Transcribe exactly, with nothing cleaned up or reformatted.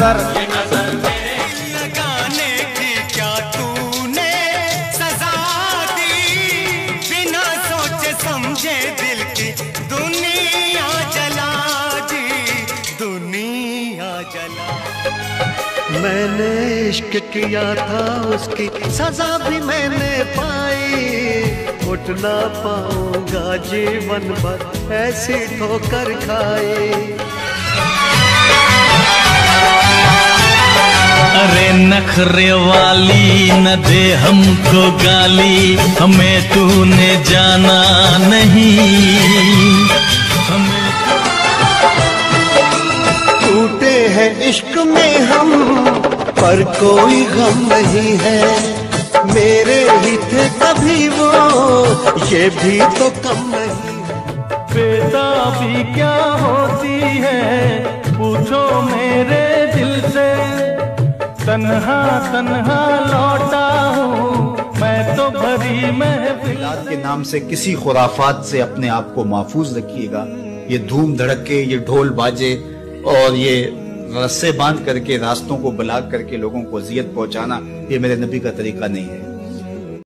नजर। लगाने की क्या तूने सजा दी, बिना सोचे समझे दिल की दुनिया जला दी, दुनिया जला। मैंने इश्क किया था उसकी सजा भी मैंने पाई, उठ ना पाऊंगा जीवन भर ऐसी ठोकर खाई। अरे नखरे वाली न दे हमको गाली, हमें तूने जाना नहीं, हमें टूटे हैं इश्क में हम पर कोई गम नहीं है, मेरे ही थे कभी वो ये भी तो कम नहीं है। बेताबी क्या होती है पूछो मेरे दिल से, तन्हा तन्हा लौटा हूँ मैं तो भरी महफिल के नाम से किसी खुराफात से अपने आप को महफूज रखिएगा। ये धूम धड़के, ये ढोल बाजे और ये रस्से बांध करके रास्तों को ब्लॉक करके लोगों को अजियत पहुंचाना, ये मेरे नबी का तरीका नहीं है।